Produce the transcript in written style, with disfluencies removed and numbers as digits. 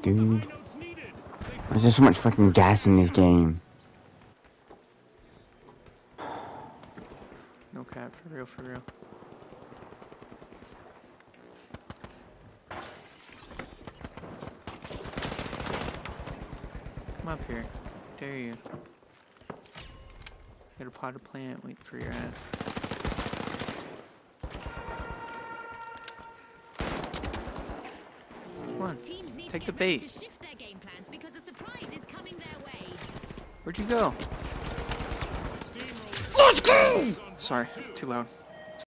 dude. There's just so much fucking gas in this game. No cap, for real, for real. Come up here. Dare you. Got a pot of plant, wait for your ass. Come on, take the bait. To shift their game plans because a surprise is coming their way. Where'd you go? Let's go! Sorry, too loud.